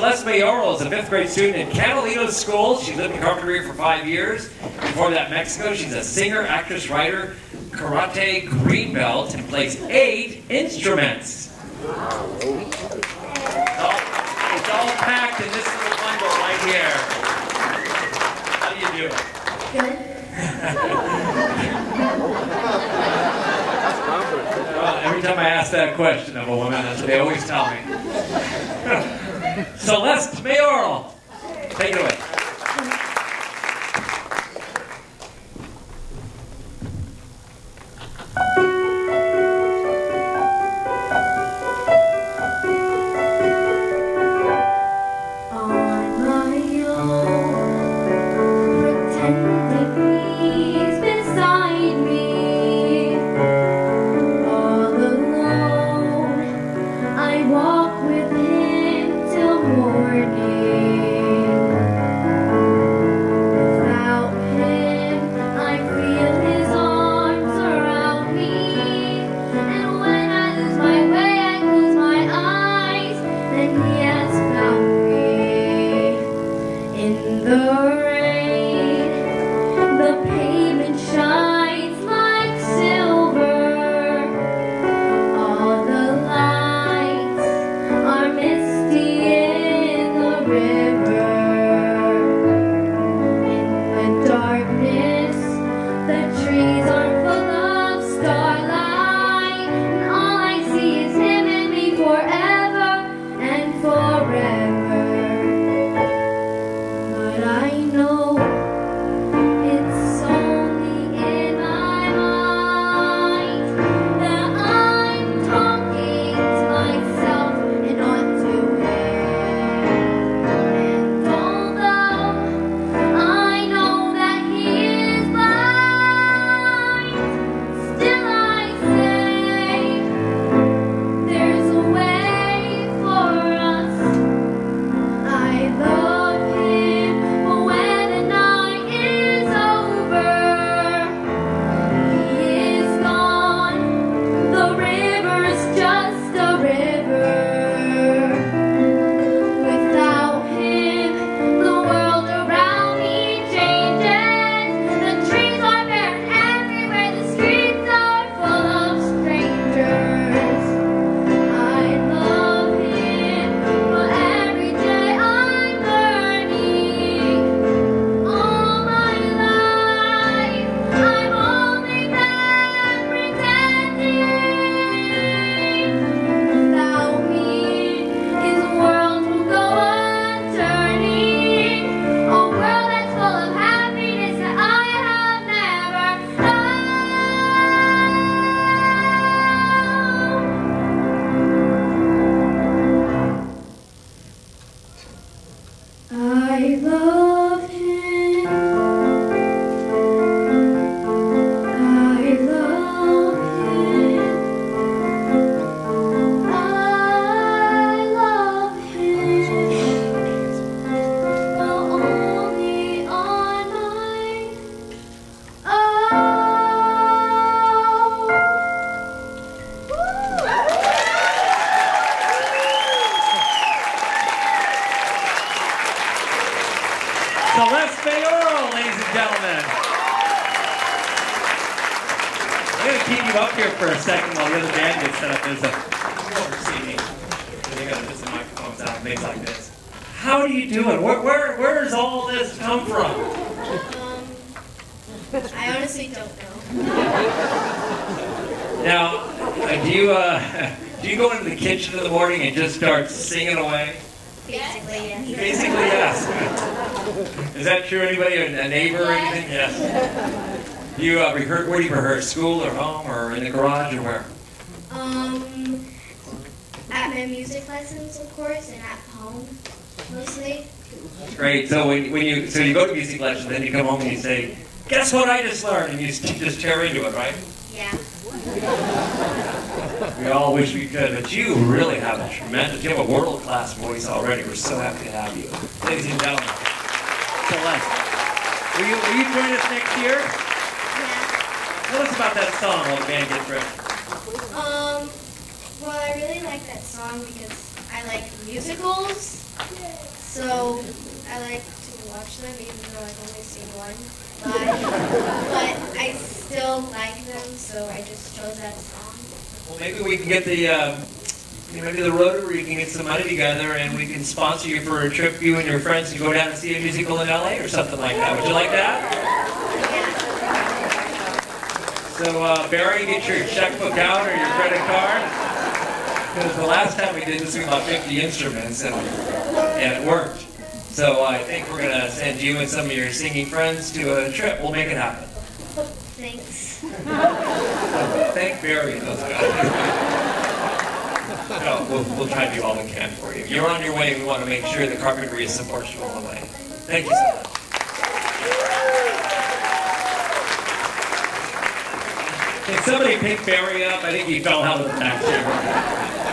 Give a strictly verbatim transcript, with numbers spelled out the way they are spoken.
Celeste Mayoral is a fifth grade student in Catalina School. She lived in Carpinteria for five years. Before that, Mexico. She's a singer, actress, writer, karate green belt, and plays eight instruments. It's all, it's all packed in this little bundle right here. How do you do it? Good. Well, every time I ask that question of a woman, that's what they always tell me. Celeste Mayoral, take it away. Celeste Mayoral, ladies and gentlemen. I'm going to keep you up here for a second while the other band gets set up. There's a, you oversee me. They got to put some microphones out and things like this. How do you do it? Where, where, where does all this come from? Um, I honestly don't know. Now, uh, do you uh, do you go into the kitchen in the morning and just start singing away? Basically, yes. Basically, yes. Is that true? Anybody, a neighbor or anything? Yes. Do you uh, rehearse? Where do you rehearse? School or home or in the garage or where? Um, at my music lessons, of course, and at home, mostly. Great. So when, when you so you go to music lessons, then you come home and you say, "Guess what I just learned?" And you just tear into it, right? Yeah. We all wish we could, but you really have a tremendous, you have a world-class voice already. We're so happy to have you. Ladies and gentlemen, Celeste, will you, will you join us next year? Yeah. Tell us about that song while the band gets ready. Um, well, I really like that song because I like musicals, So I like to watch them, even though I've only seen one. But, but I still like them, so I just chose that song. Well, maybe we can get the, uh, maybe the Rotary can get some money together and we can sponsor you for a trip, you and your friends, to go down and see a musical in L A or something like that. Would you like that? So, uh, Barry, get your checkbook out or your credit card. Because the last time we did this, we bought fifty instruments and, and it worked. So I think we're going to send you and some of your singing friends to a trip. We'll make it happen. Thanks. Thank Barry and those guys. No, we'll, we'll try to do all we can for you. You're on your way. We want to make sure the carpentry supports you all the way. Thank you so much. Can somebody pick Barry up? I think he fell out of the back chair.